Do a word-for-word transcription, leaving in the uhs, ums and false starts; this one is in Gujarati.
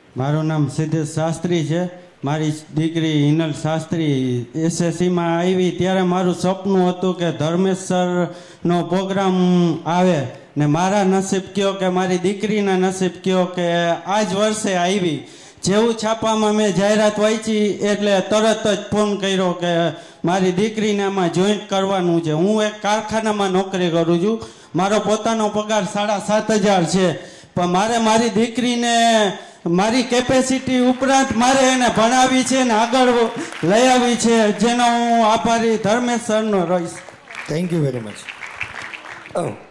મારું નામ સિદ્ધેશ શાસ્ત્રી છે. મારી દીકરી હિનલ શાસ્ત્રી એસએસસીમાં આવી ત્યારે મારું સપનું હતું કે ધર્મેશ સરનો પ્રોગ્રામ આવે ને મારા નસીબ કયો કે મારી દીકરીના નસીબ કયો કે આ જ વર્ષે આવી. જેવું છાપામાં મેં જાહેરાત વાંચી એટલે તરત જ ફોન કર્યો કે મારી દીકરીને આમાં જોઈન્ટ કરવાનું છે. હું એક કારખાનામાં નોકરી કરું છું. મારો પોતાનો પગાર સાડા સાત હજાર છે, પણ મારે મારી દીકરીને મારી કેપેસિટી ઉપરાંત મારે એને ભણાવી છે ને આગળ લઈ આવી છે, જેનો હું આભારી ધર્મેશ સરનો રહીશ. Thank you very much.